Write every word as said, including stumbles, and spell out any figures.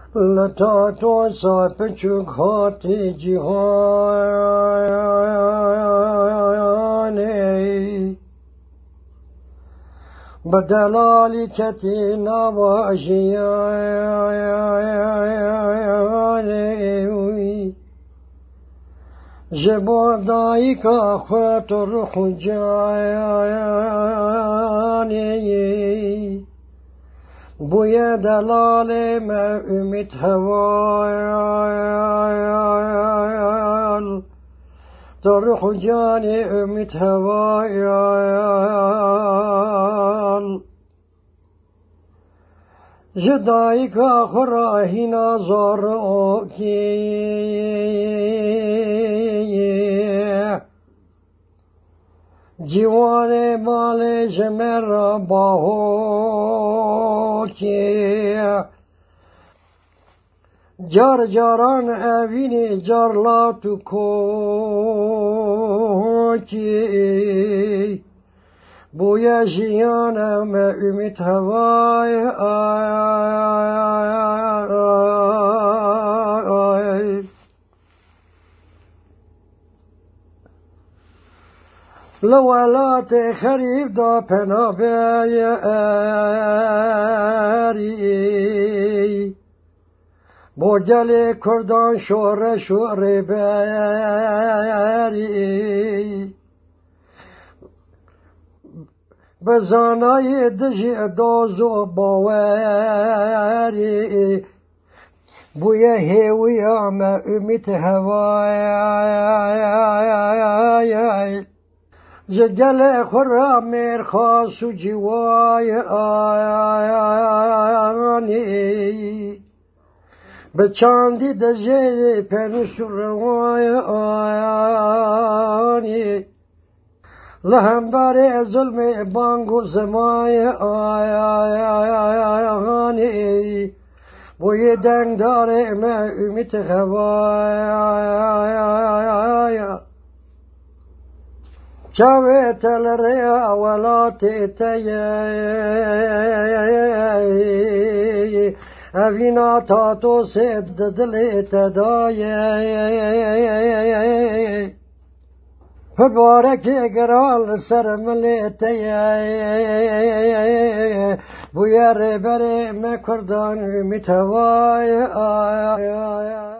لتا تو سایپ چوک هاتی جهانی بدلالی کتی نباشیانی جبودایی که خود روح جانی بوی دلال ما امید هوایان تو روح جانی امید هوایان جدایی که خراهی نازار اوکی جوان مال جمر باهو که جار جاران اوینی جار لا تو کوکی بویا جیانم امید هوای لولات خریب دا پنا بیاری با گل کردان شور شور بیاری بزانای دژی دازو باوری بوی هیوی آم امید هوای جگل خورا میر خاص و جوای آیانی به چاندی دجیل پنوس روای آیانی لهمبر ظلم بانگو زمای آیانی بوی دنگ داره ما امید هوای چاوه تل ریا ولاتی تیی اوینا تا تو سید دلی تدایی پبارک گرال سر ملی تیی بویر بره مکردان میتوای